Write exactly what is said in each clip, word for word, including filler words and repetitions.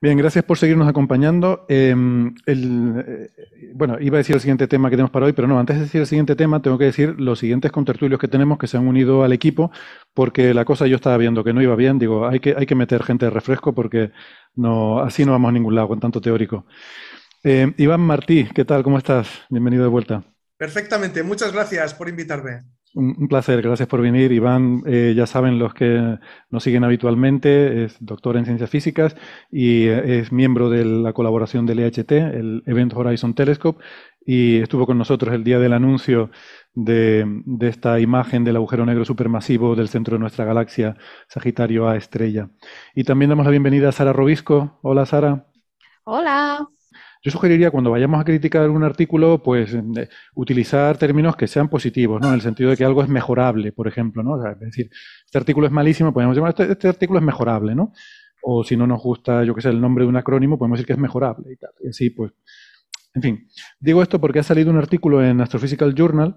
Bien, gracias por seguirnos acompañando. Eh, el, eh, bueno, iba a decir el siguiente tema que tenemos para hoy, pero no, antes de decir el siguiente tema, tengo que decir los siguientes contertulios que tenemos que se han unido al equipo, porque la cosa yo estaba viendo que no iba bien. Digo, hay que, hay que meter gente de refresco porque no, así no vamos a ningún lado con tanto teórico. Eh, Iván Martí, ¿qué tal? ¿Cómo estás? Bienvenido de vuelta. Perfectamente, muchas gracias por invitarme. Un, un placer, gracias por venir. Iván, eh, ya saben los que nos siguen habitualmente, es doctor en ciencias físicas y eh, es miembro de la colaboración del E H T, el Event Horizon Telescope, y estuvo con nosotros el día del anuncio de, de esta imagen del agujero negro supermasivo del centro de nuestra galaxia, Sagitario A estrella. Y también damos la bienvenida a Sara Robisco. Hola, Sara. Hola. Yo sugeriría cuando vayamos a criticar un artículo, pues eh, utilizar términos que sean positivos, ¿no? En el sentido de que algo es mejorable, por ejemplo, ¿no? O sea, es decir, este artículo es malísimo, podemos llamar este, este artículo es mejorable, ¿no? O si no nos gusta, yo qué sé, el nombre de un acrónimo, podemos decir que es mejorable y tal. Y así, pues, en fin. Digo esto porque ha salido un artículo en Astrophysical Journal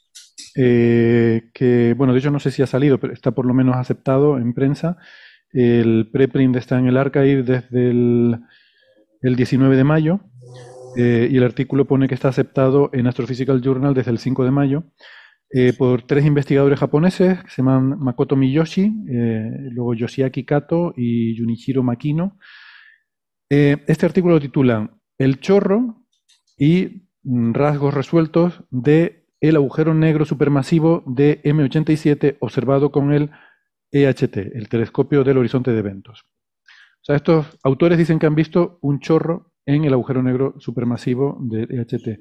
eh, que, bueno, de hecho no sé si ha salido, pero está por lo menos aceptado en prensa. El preprint está en el archive desde el, el diecinueve de mayo. Eh, y el artículo pone que está aceptado en Astrophysical Journal desde el cinco de mayo eh, por tres investigadores japoneses que se llaman Makoto Miyoshi, eh, luego Yoshiaki Kato y Junichiro Makino. Eh, este artículo lo titulan El chorro y mm, rasgos resueltos de el agujero negro supermasivo de M ochenta y siete observado con el E H T, el telescopio del horizonte de eventos. O sea, estos autores dicen que han visto un chorro en el agujero negro supermasivo de E H T.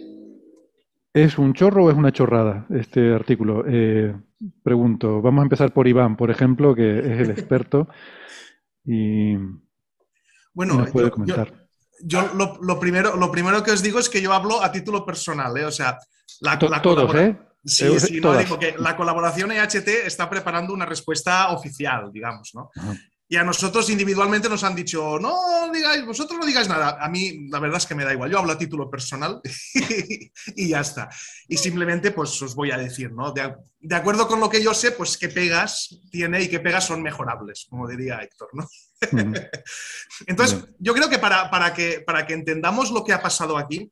¿Es un chorro o es una chorrada este artículo? Eh, pregunto. Vamos a empezar por Iván, por ejemplo, que es el experto y, y Bueno, nos puede yo, yo, comentar. yo lo, lo primero, lo primero que os digo es que yo hablo a título personal, ¿eh? O sea, la, To- la todos, colabora- ¿eh? Sí, Eh, sí, no, Todas. digo que la colaboración E H T está preparando una respuesta oficial, digamos, ¿no? Ajá. Y a nosotros individualmente nos han dicho, no digáis, vosotros no digáis nada. A mí la verdad es que me da igual, yo hablo a título personal y ya está. Y simplemente pues os voy a decir, ¿no? De, de acuerdo con lo que yo sé, pues qué pegas tiene y qué pegas son mejorables, como diría Héctor, ¿no? Ujú. Entonces, Bien. yo creo que para, para que para que entendamos lo que ha pasado aquí,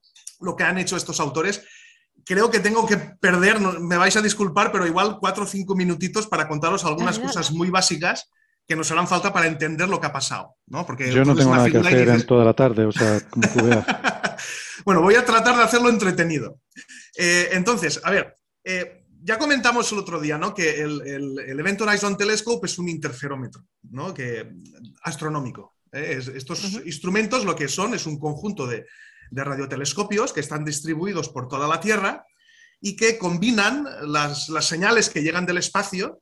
lo que han hecho estos autores, creo que tengo que perder, me vais a disculpar, pero igual cuatro o cinco minutitos para contaros algunas Dale, cosas dale. muy básicas que nos harán falta para entender lo que ha pasado, ¿no? Porque Yo no tú ves tengo una nada que figura y hacer en dices... toda la tarde, o sea, como tú veas. Bueno, voy a tratar de hacerlo entretenido. Eh, entonces, a ver, eh, ya comentamos el otro día, ¿no? Que el, el, el Event Horizon Telescope es un interferómetro, ¿no? Que, astronómico. ¿eh? Es, estos Ujú. instrumentos lo que son es un conjunto de, de radiotelescopios que están distribuidos por toda la Tierra y que combinan las, las señales que llegan del espacio,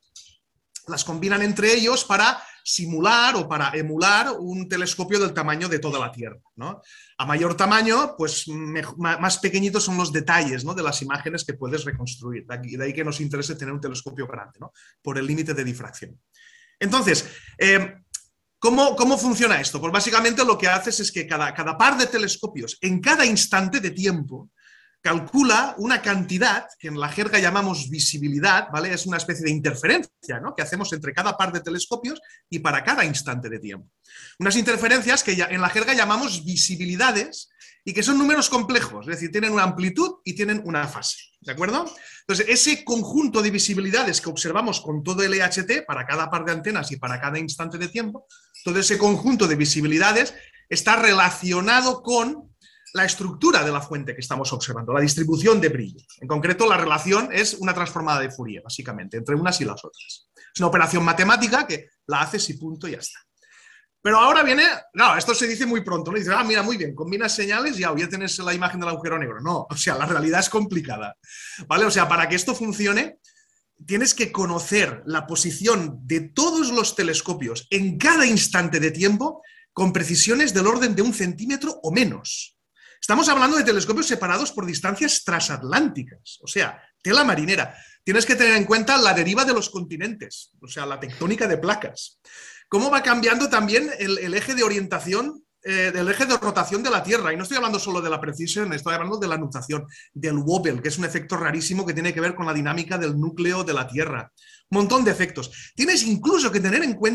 las combinan entre ellos para simular o para emular un telescopio del tamaño de toda la Tierra, ¿no? A mayor tamaño, pues me, más pequeñitos son los detalles, ¿no? De las imágenes que puedes reconstruir. De, aquí, de ahí que nos interese tener un telescopio grande, ¿no? Por el límite de difracción. Entonces, eh, ¿cómo, ¿cómo funciona esto? Pues básicamente lo que haces es que cada, cada par de telescopios, en cada instante de tiempo, calcula una cantidad que en la jerga llamamos visibilidad, ¿vale? Es una especie de interferencia, ¿no? Que hacemos entre cada par de telescopios y para cada instante de tiempo. Unas interferencias que ya en la jerga llamamos visibilidades y que son números complejos, es decir, tienen una amplitud y tienen una fase, ¿de acuerdo? Entonces, ese conjunto de visibilidades que observamos con todo el E H T para cada par de antenas y para cada instante de tiempo, todo ese conjunto de visibilidades está relacionado con la estructura de la fuente que estamos observando, la distribución de brillo. En concreto, la relación es una transformada de Fourier, básicamente, entre unas y las otras. Es una operación matemática que la haces y punto, y ya está. Pero ahora viene, no, esto se dice muy pronto, ¿no? Dices, ah, mira, muy bien, combinas señales y ya, ya tienes la imagen del agujero negro. No, o sea, la realidad es complicada, ¿vale? O sea, para que esto funcione, tienes que conocer la posición de todos los telescopios en cada instante de tiempo con precisiones del orden de un centímetro o menos. Estamos hablando de telescopios separados por distancias transatlánticas, o sea, tela marinera. Tienes que tener en cuenta la deriva de los continentes, o sea, la tectónica de placas. Cómo va cambiando también el, el eje de orientación, eh, del eje de rotación de la Tierra. Y no estoy hablando solo de la precisión, estoy hablando de la nutación, del wobble, que es un efecto rarísimo que tiene que ver con la dinámica del núcleo de la Tierra. Un montón de efectos. Tienes incluso que tener en cuenta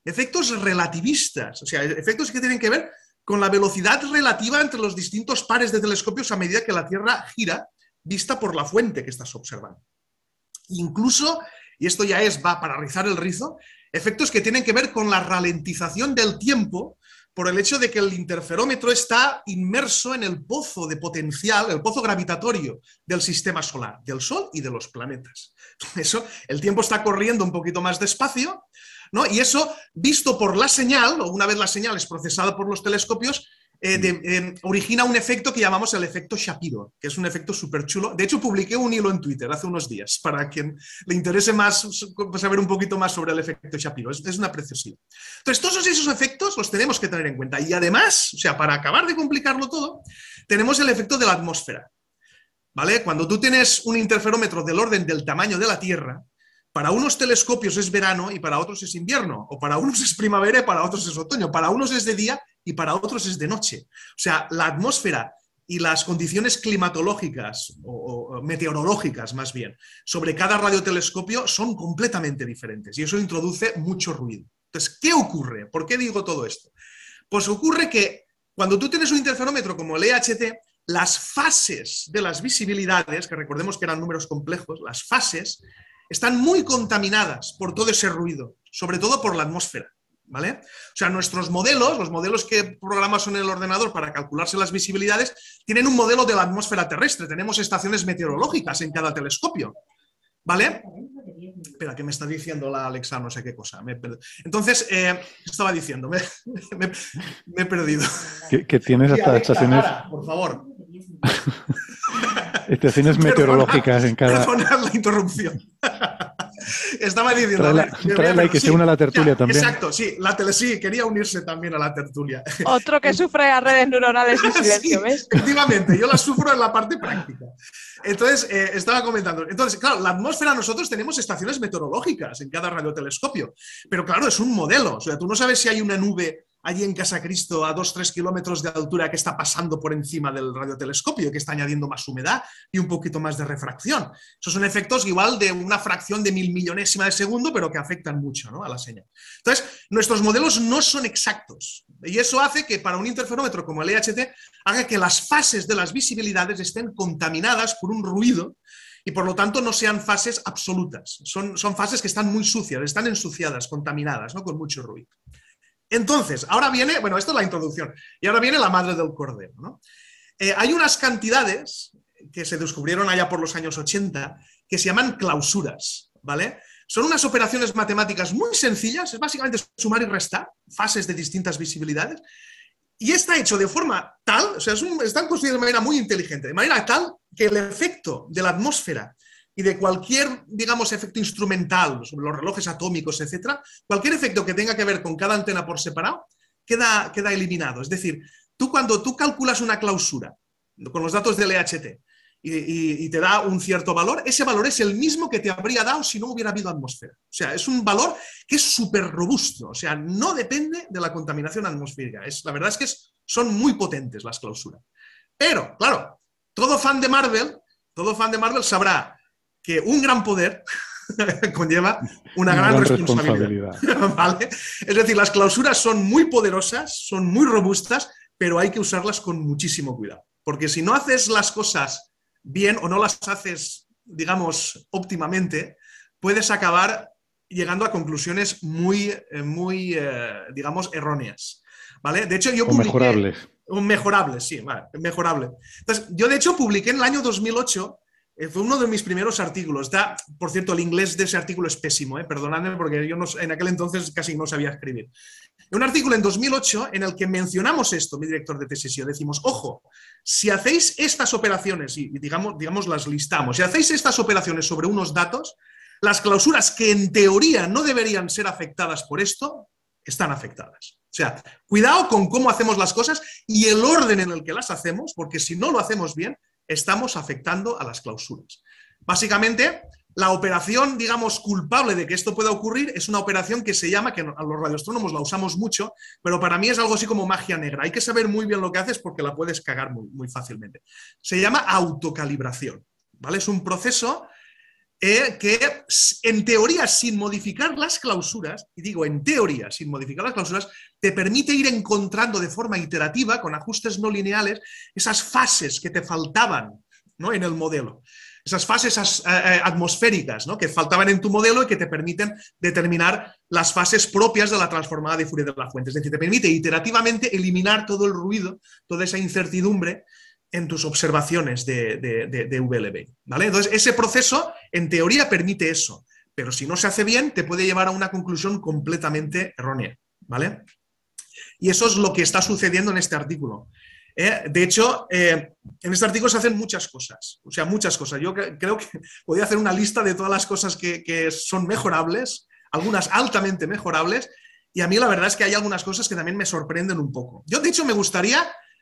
efectos relativistas, o sea, efectos que tienen que ver con la velocidad relativa entre los distintos pares de telescopios a medida que la Tierra gira, vista por la fuente que estás observando. Incluso, y esto ya es, va para rizar el rizo, efectos que tienen que ver con la ralentización del tiempo por el hecho de que el interferómetro está inmerso en el pozo de potencial, el pozo gravitatorio del sistema solar, del Sol y de los planetas. Eso, el tiempo está corriendo un poquito más despacio, ¿no? Y eso, visto por la señal, o una vez la señal es procesada por los telescopios, eh, de, eh, origina un efecto que llamamos el efecto Shapiro, que es un efecto súper chulo. De hecho, publiqué un hilo en Twitter hace unos días, para quien le interese más saber un poquito más sobre el efecto Shapiro. Es, es una preciosidad. Entonces, todos esos efectos los tenemos que tener en cuenta. Y además, o sea, para acabar de complicarlo todo, tenemos el efecto de la atmósfera, ¿vale? Cuando tú tienes un interferómetro del orden del tamaño de la Tierra, para unos telescopios es verano y para otros es invierno, o para unos es primavera y para otros es otoño, para unos es de día y para otros es de noche. O sea, la atmósfera y las condiciones climatológicas o, o meteorológicas más bien sobre cada radiotelescopio son completamente diferentes y eso introduce mucho ruido. Entonces, ¿qué ocurre? ¿Por qué digo todo esto? Pues ocurre que cuando tú tienes un interferómetro como el E H T, las fases de las visibilidades, que recordemos que eran números complejos, las fases están muy contaminadas por todo ese ruido, sobre todo por la atmósfera, ¿vale? O sea, nuestros modelos, los modelos que programas en el ordenador para calcularse las visibilidades, tienen un modelo de la atmósfera terrestre. Tenemos estaciones meteorológicas en cada telescopio, ¿vale? Espera, ¿qué me está diciendo la Alexa? No sé qué cosa. Me Entonces, eh, ¿qué estaba diciendo? Me, me, me he perdido. Que, que tienes hasta Alexa, estaciones... para, por favor. Estaciones meteorológicas en cada... Perdonad la interrupción. Estaba diciendo... Tráela, tráela y que sí, se una a la tertulia ya, también. Exacto, sí, la tele, sí, quería unirse también a la tertulia. Otro que sufre a redes neuronales en silencio, sí, ¿ves? Efectivamente, yo la sufro en la parte práctica. Entonces, eh, estaba comentando. Entonces, claro, la atmósfera, nosotros tenemos estaciones meteorológicas en cada radiotelescopio, pero claro, es un modelo. O sea, tú no sabes si hay una nube allí en Casa Cristo a dos tres kilómetros de altura que está pasando por encima del radiotelescopio, que está añadiendo más humedad y un poquito más de refracción. Esos son efectos igual de una fracción de mil millonésima de segundo, pero que afectan mucho, ¿no?, a la señal. Entonces, nuestros modelos no son exactos y eso hace que para un interferómetro como el E H T haga que las fases de las visibilidades estén contaminadas por un ruido y por lo tanto no sean fases absolutas. Son, son fases que están muy sucias, están ensuciadas, contaminadas, ¿no?, con mucho ruido. Entonces, ahora viene, bueno, esto es la introducción, y ahora viene la madre del cordero, ¿no? Eh, hay unas cantidades que se descubrieron allá por los años ochenta que se llaman clausuras, ¿vale? Son unas operaciones matemáticas muy sencillas, es básicamente sumar y restar fases de distintas visibilidades, y está hecho de forma tal, o sea, es un, están construidos de manera muy inteligente, de manera tal que el efecto de la atmósfera y de cualquier, digamos, efecto instrumental sobre los relojes atómicos, etcétera, cualquier efecto que tenga que ver con cada antena por separado, queda, queda eliminado. Es decir, tú cuando tú calculas una clausura con los datos del E H T y, y, y te da un cierto valor, ese valor es el mismo que te habría dado si no hubiera habido atmósfera. O sea, es un valor que es súper robusto, o sea, no depende de la contaminación atmosférica. Es, la verdad es que es, son muy potentes las clausuras. Pero, claro, todo fan de Marvel, todo fan de Marvel sabrá que un gran poder conlleva una, una gran, gran responsabilidad. responsabilidad. ¿Vale? Es decir, las clausuras son muy poderosas, son muy robustas, pero hay que usarlas con muchísimo cuidado. Porque si no haces las cosas bien o no las haces, digamos, óptimamente, puedes acabar llegando a conclusiones muy, muy eh, digamos, erróneas. ¿Vale? De hecho, yo publiqué... O mejorables. Mejorables, sí, vale, mejorable. Entonces, yo de hecho publiqué en el año dos mil ocho... Fue uno de mis primeros artículos. Da, por cierto, el inglés de ese artículo es pésimo, ¿eh? Perdonadme porque yo no, en aquel entonces casi no sabía escribir. Un artículo en dos mil ocho en el que mencionamos esto, mi director de tesis y yo, decimos, ojo, si hacéis estas operaciones, y digamos, digamos las listamos, si hacéis estas operaciones sobre unos datos, las clausuras que en teoría no deberían ser afectadas por esto, están afectadas. O sea, cuidado con cómo hacemos las cosas y el orden en el que las hacemos, porque si no lo hacemos bien, estamos afectando a las clausuras. Básicamente, la operación, digamos, culpable de que esto pueda ocurrir es una operación que se llama, que a los radioastrónomos la usamos mucho, pero para mí es algo así como magia negra. Hay que saber muy bien lo que haces porque la puedes cagar muy, muy fácilmente. Se llama autocalibración, ¿vale? Es un proceso eh, que en teoría, sin modificar las clausuras, y digo en teoría, sin modificar las clausuras, te permite ir encontrando de forma iterativa, con ajustes no lineales, esas fases que te faltaban, ¿no?, en el modelo. Esas fases as, eh, atmosféricas, ¿no?, que faltaban en tu modelo y que te permiten determinar las fases propias de la transformada de Fourier de la fuente. Es decir, te permite iterativamente eliminar todo el ruido, toda esa incertidumbre en tus observaciones de, de, de, de V L B, ¿vale? Entonces, ese proceso, en teoría, permite eso, pero si no se hace bien, te puede llevar a una conclusión completamente errónea, ¿vale? Y eso es lo que está sucediendo en este artículo. Eh, de hecho, eh, en este artículo se hacen muchas cosas, o sea, muchas cosas. Yo que, creo que podría hacer una lista de todas las cosas que, que son mejorables, algunas altamente mejorables, y a mí la verdad es que hay algunas cosas que también me sorprenden un poco. Yo, de hecho, me gustaría...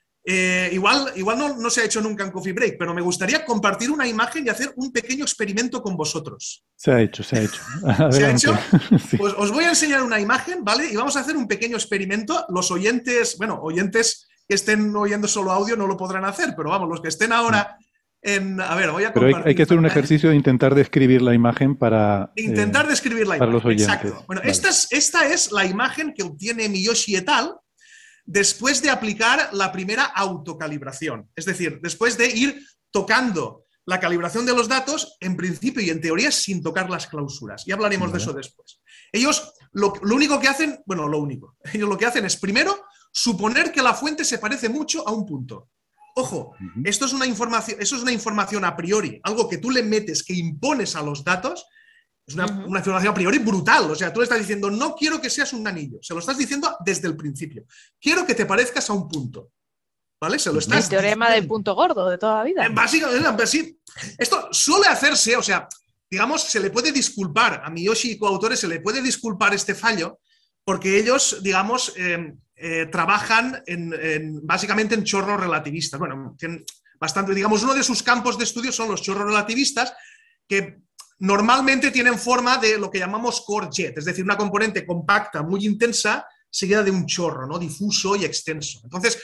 Eh, igual igual no, no se ha hecho nunca en Coffee Break, pero me gustaría compartir una imagen y hacer un pequeño experimento con vosotros. Se ha hecho, se ha hecho. ¿Se ha hecho? Sí. Pues os voy a enseñar una imagen, ¿vale? Y vamos a hacer un pequeño experimento. Los oyentes, bueno, oyentes que estén oyendo solo audio no lo podrán hacer, pero vamos, los que estén ahora en... A ver, voy a compartir. Pero hay, hay que hacer un ejercicio de intentar describir la imagen para... De intentar eh, describir la para imagen, los oyentes. exacto. Bueno, vale. esta, es, esta es la imagen que obtiene Miyoshi et al. Después de aplicar la primera autocalibración, es decir, después de ir tocando la calibración de los datos, en principio y en teoría, sin tocar las clausuras. Y hablaremos vale. de eso después. Ellos lo, lo único que hacen, bueno, lo único, ellos lo que hacen es, primero, suponer que la fuente se parece mucho a un punto. Ojo, uh-huh. esto es una información, eso es una información a priori, algo que tú le metes, que impones a los datos. Es una, uh-huh. una información a priori brutal. O sea, tú le estás diciendo, no quiero que seas un anillo. Se lo estás diciendo desde el principio. Quiero que te parezcas a un punto. ¿Vale? Se lo estás El teorema diciendo. Del punto gordo de toda la vida. Básicamente, sí. Esto suele hacerse, o sea, digamos, se le puede disculpar a Miyoshi y coautores, se le puede disculpar este fallo, porque ellos, digamos, eh, eh, trabajan en, en, básicamente en chorros relativistas. Bueno, tienen bastante, digamos, uno de sus campos de estudio son los chorros relativistas, que normalmente tienen forma de lo que llamamos core jet, es decir, una componente compacta, muy intensa, seguida de un chorro, ¿no?, difuso y extenso. Entonces,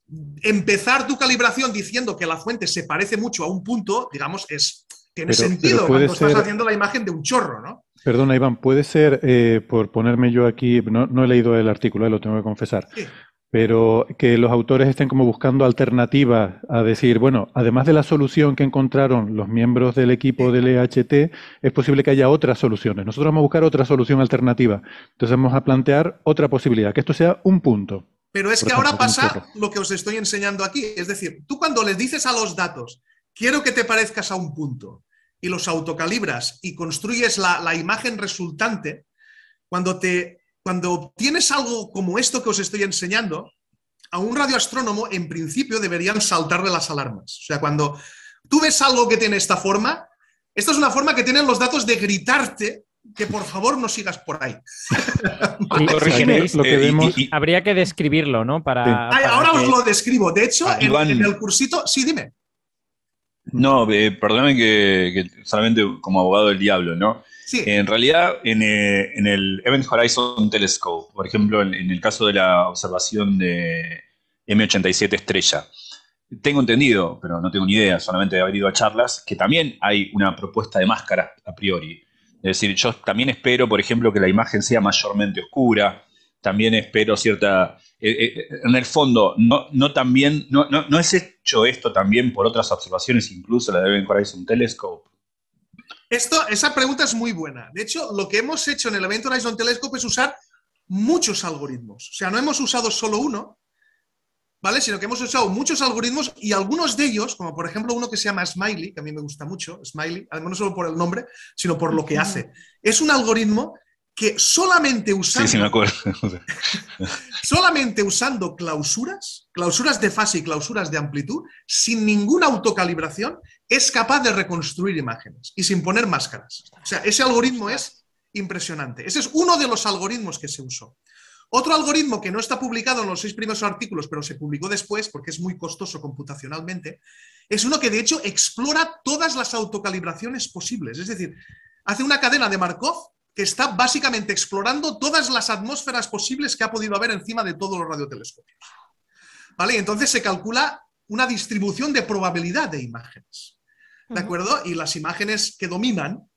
empezar tu calibración diciendo que la fuente se parece mucho a un punto, digamos, es, tiene pero, sentido pero cuando ser... estás haciendo la imagen de un chorro, ¿no? Perdona, Iván, puede ser, eh, por ponerme yo aquí, no, no he leído el artículo, eh, lo tengo que confesar, sí. pero que los autores estén como buscando alternativas a decir, bueno, además de la solución que encontraron los miembros del equipo del E H T, es posible que haya otras soluciones. Nosotros vamos a buscar otra solución alternativa. Entonces vamos a plantear otra posibilidad, que esto sea un punto. Pero es que ejemplo, ahora pasa lo que os estoy enseñando aquí. Es decir, tú cuando les dices a los datos, quiero que te parezcas a un punto, y los autocalibras y construyes la, la imagen resultante, cuando te... Cuando obtienes algo como esto que os estoy enseñando, a un radioastrónomo en principio deberían saltarle las alarmas. O sea, cuando tú ves algo que tiene esta forma, esta es una forma que tienen los datos de gritarte que por favor no sigas por ahí. Corrígeme, lo que vemos, y, y, habría que describirlo, ¿no? Para, sí. para Ahora que... os lo describo. De hecho, ah, en, Iván... en el cursito... Sí, dime. No, eh, perdóname que, que solamente como abogado del diablo, ¿no? Sí. En realidad, en, eh, en el Event Horizon Telescope, por ejemplo, en, en el caso de la observación de M ochenta y siete estrella, tengo entendido, pero no tengo ni idea, solamente de haber ido a charlas, que también hay una propuesta de máscara a priori. Es decir, yo también espero, por ejemplo, que la imagen sea mayormente oscura, también espero cierta... Eh, eh, en el fondo, no, no, también, no, no, ¿no es hecho esto también por otras observaciones, incluso la de Event Horizon Telescope? Esto, esa pregunta es muy buena. De hecho, lo que hemos hecho en el Event Horizon Telescope es usar muchos algoritmos. O sea, no hemos usado solo uno, ¿vale? Sino que hemos usado muchos algoritmos y algunos de ellos, como por ejemplo uno que se llama Smiley, que a mí me gusta mucho, Smiley, además no solo por el nombre, sino por lo que hace. Es un algoritmo que solamente usando, sí, sí me acuerdo. solamente usando clausuras, clausuras de fase y clausuras de amplitud, sin ninguna autocalibración, es capaz de reconstruir imágenes y sin poner máscaras. O sea, ese algoritmo es impresionante. Ese es uno de los algoritmos que se usó. Otro algoritmo que no está publicado en los seis primeros artículos, pero se publicó después porque es muy costoso computacionalmente, es uno que de hecho explora todas las autocalibraciones posibles. Es decir, hace una cadena de Markov que está básicamente explorando todas las atmósferas posibles que ha podido haber encima de todos los radiotelescopios. ¿Vale? Entonces se calcula una distribución de probabilidad de imágenes. ¿De acuerdo? Y las imágenes que dominan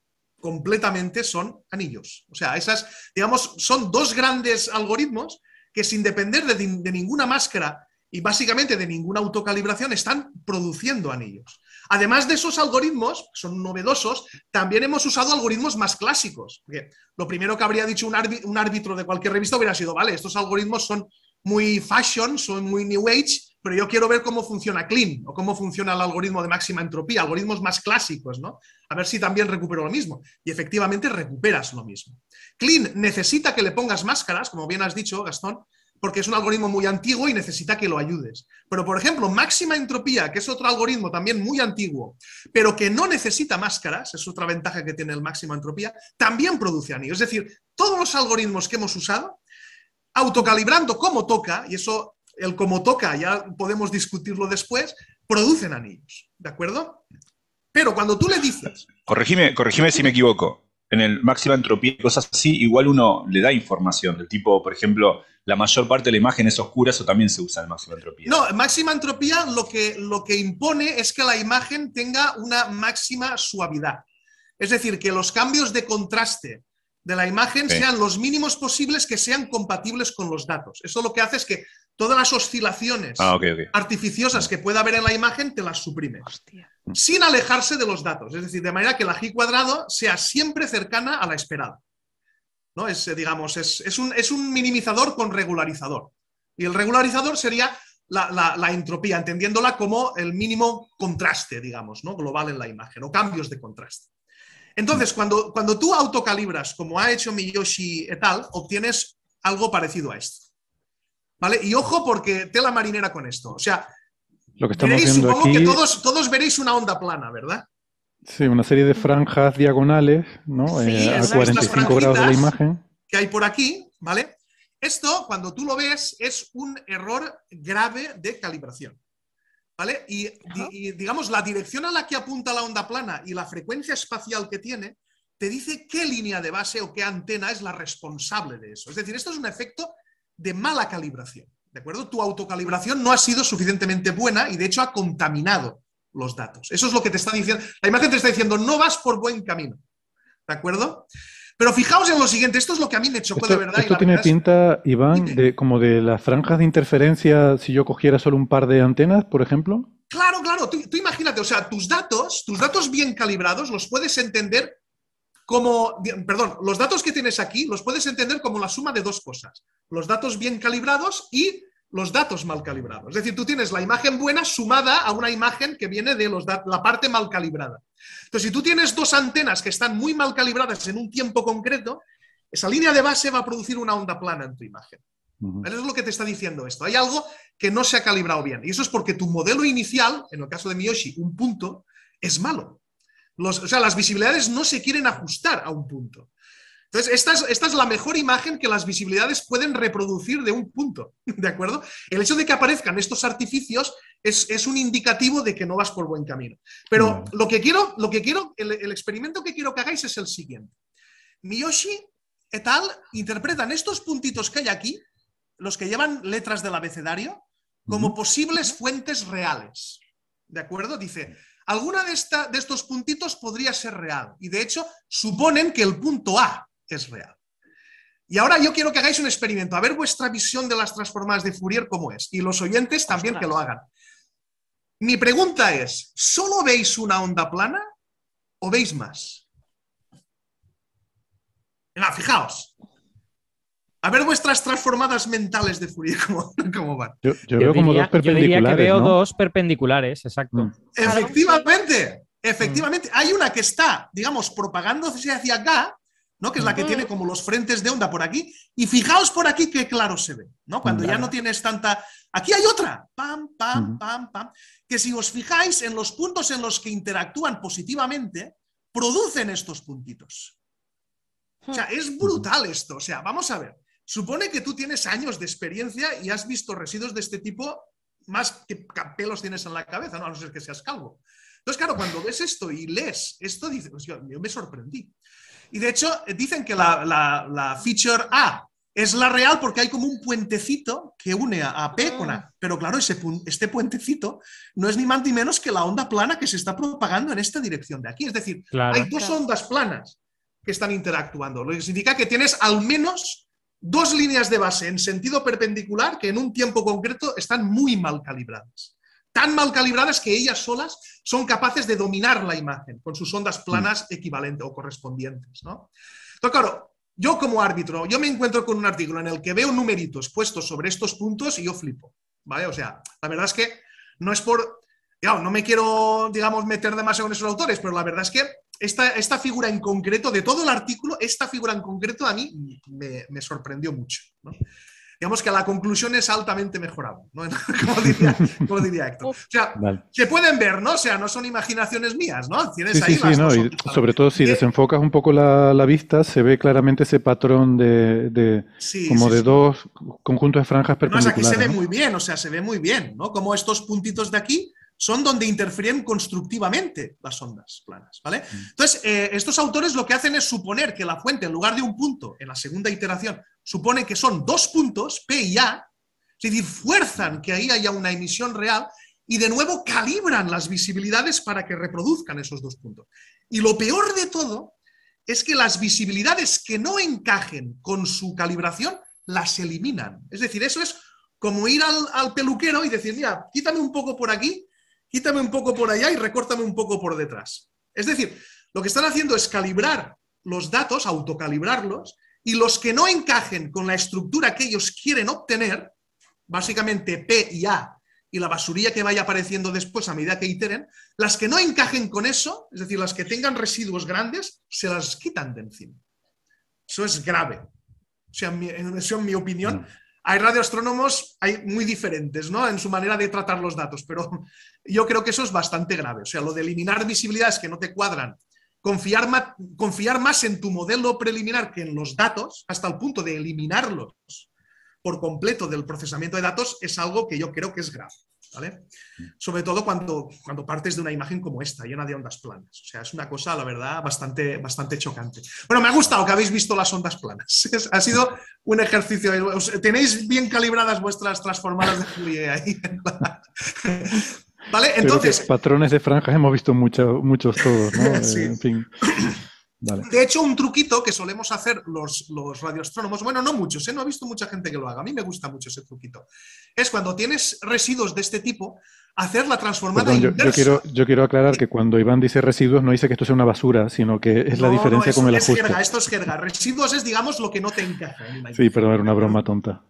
completamente son anillos. O sea, esas, digamos, son dos grandes algoritmos que sin depender de, de ninguna máscara y básicamente de ninguna autocalibración están produciendo anillos. Además de esos algoritmos, son novedosos, también hemos usado algoritmos más clásicos. Porque lo primero que habría dicho un, un árbitro de cualquier revista hubiera sido, vale, estos algoritmos son muy fashion, son muy new age, pero yo quiero ver cómo funciona Clean o cómo funciona el algoritmo de máxima entropía, algoritmos más clásicos, ¿no? A ver si también recupero lo mismo. Y efectivamente recuperas lo mismo. Clean necesita que le pongas máscaras, como bien has dicho, Gastón, porque es un algoritmo muy antiguo y necesita que lo ayudes. Pero, por ejemplo, máxima entropía, que es otro algoritmo también muy antiguo, pero que no necesita máscaras, es otra ventaja que tiene el máxima entropía, también produce anillos. Es decir, todos los algoritmos que hemos usado, autocalibrando como toca, y eso, el como toca, ya podemos discutirlo después, producen anillos, ¿de acuerdo? Pero cuando tú le dices... Corregime, corregime si me equivoco. En el máxima entropía y cosas así, igual uno le da información del tipo, por ejemplo, la mayor parte de la imagen es oscura, eso también se usa en máxima entropía. No, máxima entropía lo que, lo que impone es que la imagen tenga una máxima suavidad. Es decir, que los cambios de contraste de la imagen sí. sean los mínimos posibles que sean compatibles con los datos. Eso lo que hace es que todas las oscilaciones ah, okay, okay. artificiosas que pueda haber en la imagen te las suprime. Hostia. Sin alejarse de los datos. Es decir, de manera que la G cuadrado sea siempre cercana a la esperada. ¿No? Es, digamos, es, es, un, es un minimizador con regularizador. Y el regularizador sería la, la, la entropía, entendiéndola como el mínimo contraste, digamos, ¿no? global en la imagen, o cambios de contraste. Entonces, cuando, cuando tú autocalibras, como ha hecho Miyoshi et al., obtienes algo parecido a esto. ¿Vale? Y ojo, porque tela marinera con esto. O sea, lo que estamos veréis, viendo supongo aquí... que todos, todos veréis una onda plana, ¿verdad? Sí, una serie de franjas diagonales, ¿no? Sí, eh, a cuarenta y cinco grados de la imagen. Que hay por aquí, ¿vale? Esto, cuando tú lo ves, es un error grave de calibración. ¿Vale? Y, y, digamos, la dirección a la que apunta la onda plana y la frecuencia espacial que tiene, te dice qué línea de base o qué antena es la responsable de eso. Es decir, esto es un efecto de mala calibración, ¿de acuerdo? Tu autocalibración no ha sido suficientemente buena y, de hecho, ha contaminado los datos. Eso es lo que te está diciendo. La imagen te está diciendo, no vas por buen camino, ¿de acuerdo? Pero fijaos en lo siguiente, esto es lo que a mí me chocó esto, de verdad. Esto y la tiene verdad pinta, es... Iván, de, como de las franjas de interferencia si yo cogiera solo un par de antenas, por ejemplo. Claro, claro, tú, tú imagínate, o sea, tus datos, tus datos bien calibrados los puedes entender como, perdón, los datos que tienes aquí los puedes entender como la suma de dos cosas, los datos bien calibrados y los datos mal calibrados. Es decir, tú tienes la imagen buena sumada a una imagen que viene de los la parte mal calibrada. Entonces, si tú tienes dos antenas que están muy mal calibradas en un tiempo concreto, esa línea de base va a producir una onda plana en tu imagen. Uh-huh. Eso es lo que te está diciendo esto. Hay algo que no se ha calibrado bien. Y eso es porque tu modelo inicial, en el caso de Miyoshi, un punto, es malo. Los, o sea, las visibilidades no se quieren ajustar a un punto. Entonces, esta es, esta es la mejor imagen que las visibilidades pueden reproducir de un punto, ¿de acuerdo? El hecho de que aparezcan estos artificios es, es un indicativo de que no vas por buen camino. Pero no. lo que quiero, lo que quiero el, el experimento que quiero que hagáis es el siguiente. Miyoshi et al. Interpretan estos puntitos que hay aquí, los que llevan letras del abecedario, como uh-huh. posibles fuentes reales, ¿de acuerdo? Dice... Alguna de, esta, de estos puntitos podría ser real y de hecho suponen que el punto A es real. Y ahora yo quiero que hagáis un experimento, a ver vuestra visión de las transformadas de Fourier cómo es y los oyentes también Ostras. que lo hagan. Mi pregunta es, ¿solo veis una onda plana o veis más? Venga, fijaos. A ver vuestras transformadas mentales de Fourier, ¿cómo, cómo van? Yo, yo, yo veo como diría, dos perpendiculares, Yo diría que veo ¿no? dos perpendiculares, exacto. Mm. Efectivamente, efectivamente. Mm. Hay una que está, digamos, propagándose hacia acá, ¿no? Que es la que mm. tiene como los frentes de onda por aquí. Y fijaos por aquí qué claro se ve, ¿no? Cuando mm. ya no tienes tanta... Aquí hay otra, pam, pam, mm. pam, pam, que si os fijáis en los puntos en los que interactúan positivamente, producen estos puntitos. O sea, es brutal esto. O sea, vamos a ver. Supone que tú tienes años de experiencia y has visto residuos de este tipo más que pelos tienes en la cabeza, ¿no? A no ser que seas calvo. Entonces, claro, cuando ves esto y lees esto, dices, pues yo, yo me sorprendí. Y de hecho, dicen que la, la, la feature A es la real porque hay como un puentecito que une a, a P con A. Pero claro, ese, este puentecito no es ni más ni menos que la onda plana que se está propagando en esta dirección de aquí. Es decir, claro, hay dos ondas planas que están interactuando, lo que significa que tienes al menos dos líneas de base en sentido perpendicular que en un tiempo concreto están muy mal calibradas. Tan mal calibradas que ellas solas son capaces de dominar la imagen con sus ondas planas equivalentes o correspondientes, ¿no? Entonces, claro, yo como árbitro, yo me encuentro con un artículo en el que veo numeritos puestos sobre estos puntos y yo flipo, ¿vale? O sea, la verdad es que no es por... Digamos, no me quiero, digamos, meter demasiado en esos autores, pero la verdad es que esta, esta figura en concreto, de todo el artículo, esta figura en concreto a mí me, me sorprendió mucho, ¿no? Digamos que la conclusión es altamente mejorable, ¿no? Como diría, como diría Héctor. O sea, vale. Se pueden ver, ¿no? O sea, no son imaginaciones mías, ¿no? Tienes sí, ahí sí, las sí, no, y sobre todo si desenfocas un poco la, la vista, se ve claramente ese patrón de, de sí, como sí, de sí. dos conjuntos de franjas perpendiculares. No, o sea, aquí se ve ¿no? muy bien, o sea, se ve muy bien, ¿no? Como estos puntitos de aquí son donde interfieren constructivamente las ondas planas, ¿vale? Entonces, eh, estos autores lo que hacen es suponer que la fuente, en lugar de un punto, en la segunda iteración, supone que son dos puntos, P y A, es decir, fuerzan que ahí haya una emisión real y de nuevo calibran las visibilidades para que reproduzcan esos dos puntos. Y lo peor de todo es que las visibilidades que no encajen con su calibración las eliminan. Es decir, eso es como ir al, al peluquero y decir, mira, quítame un poco por aquí, quítame un poco por allá y recórtame un poco por detrás. Es decir, lo que están haciendo es calibrar los datos, autocalibrarlos, y los que no encajen con la estructura que ellos quieren obtener, básicamente P y A, y la basurilla que vaya apareciendo después a medida que iteren, las que no encajen con eso, es decir, las que tengan residuos grandes, se las quitan de encima. Eso es grave. O sea, en mi, eso en mi opinión... Hay radioastrónomos hay muy diferentes, ¿no?, en su manera de tratar los datos, pero yo creo que eso es bastante grave. O sea, lo de eliminar visibilidades que no te cuadran, confiar más, confiar más en tu modelo preliminar que en los datos, hasta el punto de eliminarlos por completo del procesamiento de datos, es algo que yo creo que es grave, ¿vale? Sobre todo cuando, cuando partes de una imagen como esta, llena de ondas planas. O sea, es una cosa, la verdad, bastante, bastante chocante. Bueno, me ha gustado que habéis visto las ondas planas. Ha sido un ejercicio. Tenéis bien calibradas vuestras transformadas de Fourier ahí. ¿Vale? Entonces... patrones de franjas hemos visto mucho, muchos todos, ¿no? Sí. En fin. Vale. De hecho, un truquito que solemos hacer los, los radioastrónomos, bueno, no muchos, ¿eh? No he visto mucha gente que lo haga, a mí me gusta mucho ese truquito, es cuando tienes residuos de este tipo, hacer la transformada Perdón, yo, inversa. Yo quiero, yo quiero aclarar que cuando Iván dice residuos no dice que esto sea una basura, sino que es no, la diferencia no, con el es ajuste. Jerga, esto es jerga. Residuos es, digamos, lo que no te encaja. Sí, perdón, era una broma tonta.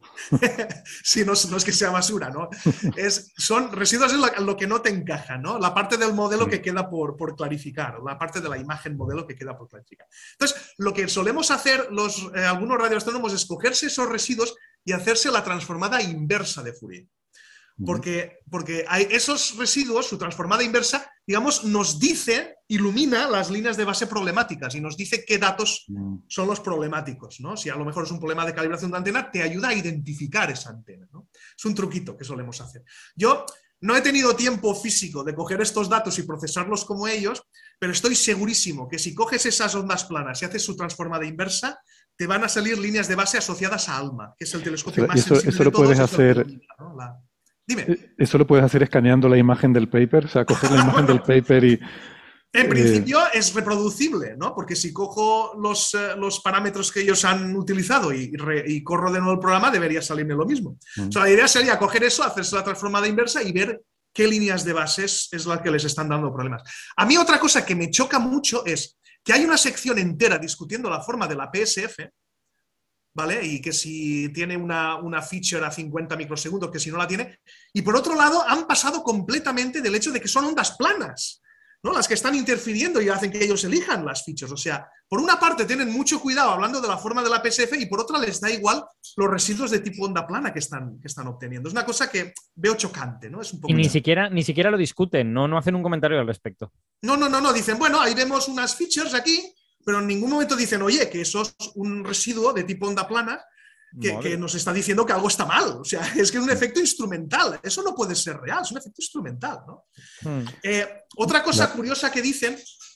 Sí, no, no es que sea basura, ¿no? Es, son, residuos es lo, lo que no te encaja, ¿no? La parte del modelo sí. que queda por, por clarificar, la parte de la imagen modelo que queda por clarificar. Entonces, lo que solemos hacer los, eh, algunos radioastrónomos es cogerse esos residuos y hacerse la transformada inversa de Fourier. Porque, porque hay esos residuos, su transformada inversa, digamos, nos dice, ilumina las líneas de base problemáticas y nos dice qué datos son los problemáticos, ¿no? Si a lo mejor es un problema de calibración de antena, te ayuda a identificar esa antena, ¿no? Es un truquito que solemos hacer. Yo no he tenido tiempo físico de coger estos datos y procesarlos como ellos, pero estoy segurísimo que si coges esas ondas planas y haces su transformada inversa, te van a salir líneas de base asociadas a ALMA, que es el telescopio más eso, sensible eso lo de todos, puedes hacer... ¿no? La... Dime. ¿Eso lo puedes hacer escaneando la imagen del paper? O sea, coger la imagen del paper y... En principio eh... es reproducible, ¿no? Porque si cojo los, eh, los parámetros que ellos han utilizado y, re, y corro de nuevo el programa, debería salirme lo mismo. Mm. O sea, la idea sería coger eso, hacerse la transformada inversa y ver qué líneas de bases es la que les están dando problemas. A mí otra cosa que me choca mucho es que hay una sección entera discutiendo la forma de la P S F, ¿vale? Y que si tiene una, una feature a cincuenta microsegundos, que si no la tiene. Y por otro lado, han pasado completamente del hecho de que son ondas planas, ¿no? Las que están interfiriendo y hacen que ellos elijan las features. O sea, por una parte tienen mucho cuidado hablando de la forma de la P S F y por otra les da igual los residuos de tipo onda plana que están, que están obteniendo. Es una cosa que veo chocante, ¿no? Es un poco y ni siquiera, ni siquiera lo discuten, ¿no? No hacen un comentario al respecto. No, no, no, no. Dicen, bueno, ahí vemos unas features aquí, pero en ningún momento dicen, oye, que eso es un residuo de tipo onda plana que, que nos está diciendo que algo está mal. O sea, es que es un efecto instrumental. Eso no puede ser real, es un efecto instrumental, ¿no? Hmm. Eh, otra cosa no. curiosa que dicen,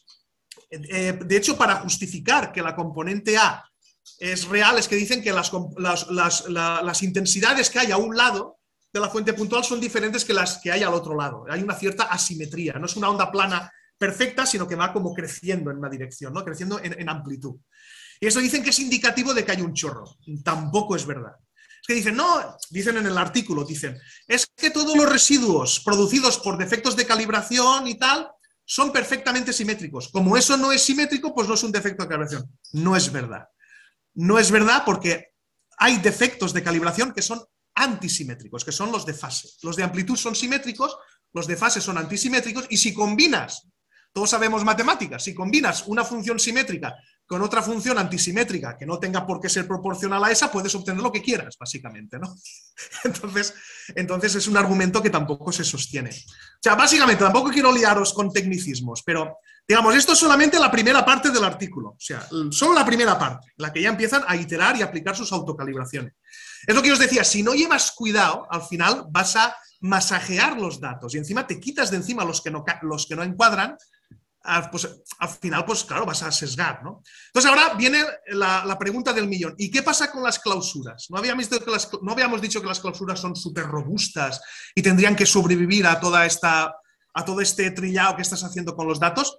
eh, de hecho, para justificar que la componente A es real, es que dicen que las, las, las, la, las intensidades que hay a un lado de la fuente puntual son diferentes que las que hay al otro lado. Hay una cierta asimetría, no es una onda plana perfecta, sino que va como creciendo en una dirección, ¿no? Creciendo en, en amplitud. Y eso dicen que es indicativo de que hay un chorro. Tampoco es verdad. Es que dicen, no, dicen en el artículo, dicen, es que todos los residuos producidos por defectos de calibración y tal son perfectamente simétricos. Como eso no es simétrico, pues no es un defecto de calibración. No es verdad. No es verdad porque hay defectos de calibración que son antisimétricos, que son los de fase. Los de amplitud son simétricos, los de fase son antisimétricos, y si combinas, todos sabemos matemáticas, si combinas una función simétrica con otra función antisimétrica que no tenga por qué ser proporcional a esa, puedes obtener lo que quieras, básicamente, ¿no? Entonces, entonces es un argumento que tampoco se sostiene. O sea, básicamente, tampoco quiero liaros con tecnicismos, pero, digamos, esto es solamente la primera parte del artículo, o sea, solo la primera parte, la que ya empiezan a iterar y aplicar sus autocalibraciones. Es lo que os decía, si no llevas cuidado, al final vas a masajear los datos y encima te quitas de encima los que no, los que no encuadran. Pues al final, pues claro, vas a sesgar, ¿no? Entonces ahora viene la, la pregunta del millón. ¿Y qué pasa con las clausuras? ¿No habíamos dicho que las, no habíamos dicho que las clausuras son súper robustas y tendrían que sobrevivir a, toda esta, a todo este trillado que estás haciendo con los datos?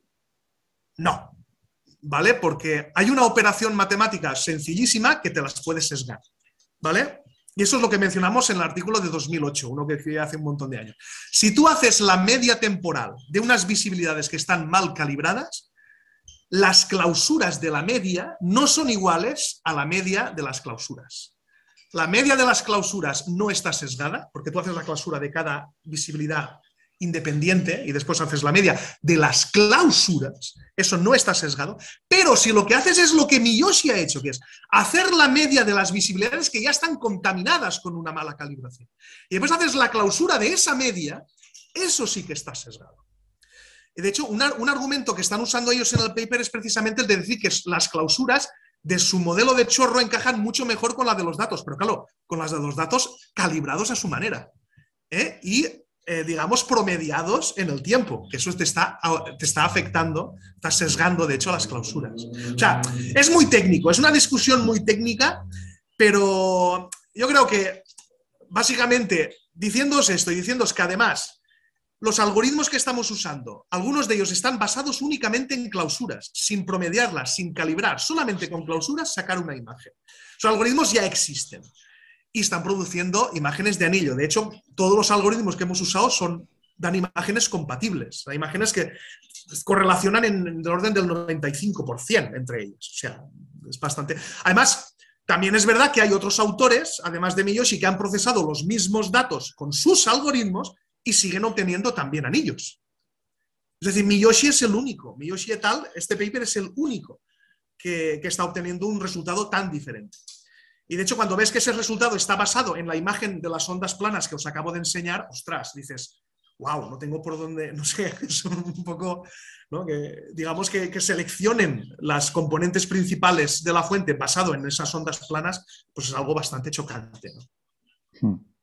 No, ¿vale? Porque hay una operación matemática sencillísima que te las puede sesgar, ¿vale? Y eso es lo que mencionamos en el artículo de dos mil ocho, uno que escribí hace un montón de años. Si tú haces la media temporal de unas visibilidades que están mal calibradas, las clausuras de la media no son iguales a la media de las clausuras. La media de las clausuras no está sesgada, porque tú haces la clausura de cada visibilidad independiente y después haces la media de las clausuras, eso no está sesgado, pero si lo que haces es lo que Miyoshi ha hecho, que es hacer la media de las visibilidades que ya están contaminadas con una mala calibración, y después haces la clausura de esa media, eso sí que está sesgado. De hecho, un, un argumento que están usando ellos en el paper es precisamente el de decir que las clausuras de su modelo de chorro encajan mucho mejor con la de los datos, pero claro, con las de los datos calibrados a su manera, ¿eh? Y Eh, digamos, promediados en el tiempo, que eso te está, te está afectando, está sesgando, de hecho, las clausuras. O sea, es muy técnico, es una discusión muy técnica, pero yo creo que, básicamente, diciéndoos esto y diciéndoos que, además, los algoritmos que estamos usando, algunos de ellos están basados únicamente en clausuras, sin promediarlas, sin calibrar, solamente con clausuras sacar una imagen. Los algoritmos ya existen y están produciendo imágenes de anillo. De hecho, todos los algoritmos que hemos usado son, dan imágenes compatibles, dan imágenes que correlacionan en, en el orden del noventa y cinco por ciento entre ellas. O sea, es bastante... Además, también es verdad que hay otros autores, además de Miyoshi, que han procesado los mismos datos con sus algoritmos y siguen obteniendo también anillos. Es decir, Miyoshi es el único, Miyoshi et al., este paper es el único que, que está obteniendo un resultado tan diferente. Y de hecho, cuando ves que ese resultado está basado en la imagen de las ondas planas que os acabo de enseñar, ostras, dices, wow, no tengo por dónde, no sé, es un poco, ¿no? Que, digamos que, que seleccionen las componentes principales de la fuente basado en esas ondas planas, pues es algo bastante chocante, ¿no? Hmm.